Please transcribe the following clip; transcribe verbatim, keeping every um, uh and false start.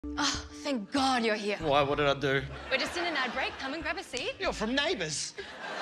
Oh, thank God you're here. Why? What did I do? We're just in an ad break. Come and grab a seat. You're from Neighbours.